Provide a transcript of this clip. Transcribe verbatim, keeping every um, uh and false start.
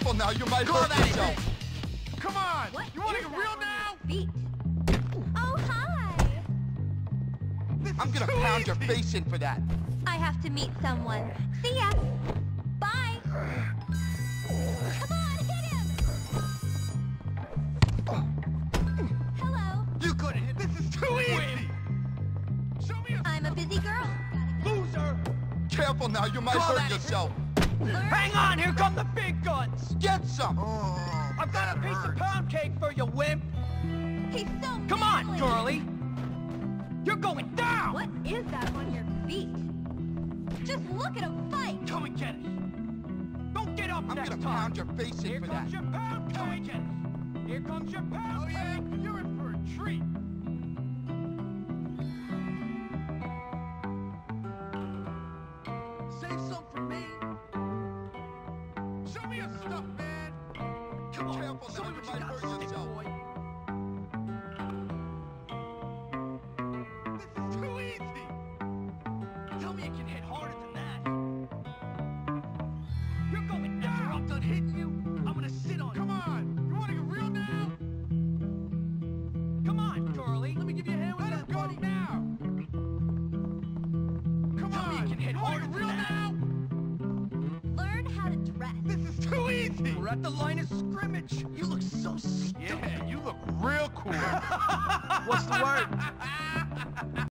Careful now, you might Call hurt that yourself. in. Come on! What You want to is get that real on now? your feet? Oh, hi! This I'm is gonna too pound easy. your face in for that. I have to meet someone. See ya! Bye! Come on, hit him! Hello. You couldn't hit. This is too easy. Show me a I'm a busy girl. loser. Careful now, you might Call hurt that in. yourself. Hang on, here come the big guns. Get some. I've got a piece of pound cake for you, wimp. He's so Come on, manly. girlie. You're going down. What is that on your feet? Just look at him fight! Come and get it. Don't get up I'm next gonna time. pound your face in Here for comes that. your pound Come and get it. Here comes your pound Oh, yeah? You're in for a treat. Save some for me. Show me your stuff, man. Come on. Careful Show now, me you what you might got, hurt stick yourself. boy. This is too easy. Tell me you can hit harder than that. You're going down. After I'm done hitting you, I'm gonna sit on. Come on. You wanna get real now? Come on, girlie. Let me give you a hand with that, buddy. Now. Come Tell on. Me you can hit you harder than real that. Now? Learn how to dress. This is too easy. We're at the line of scrimmage. You look so stupid. Yeah, you look real cool. What's the word?